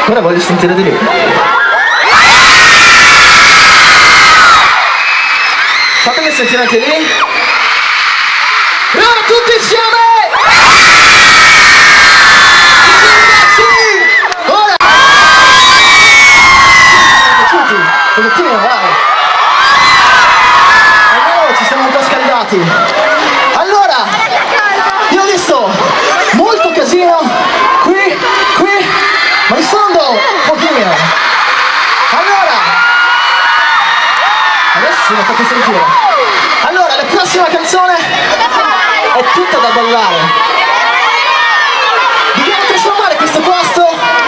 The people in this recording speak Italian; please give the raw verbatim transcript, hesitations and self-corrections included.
Ora voglio sentire di lui. Fatemi sentire anche lì. E ora tutti insieme! Ora! Tutti, un pochettino, vai! Allora, ci siamo un po' scaldati. Allora, io ho visto molto casino qui, qui, ma in fondo un pochino. Allora, adesso mi fate sentire. Allora, la prossima canzone è tutta da ballare. Dobbiamo trasformare questo posto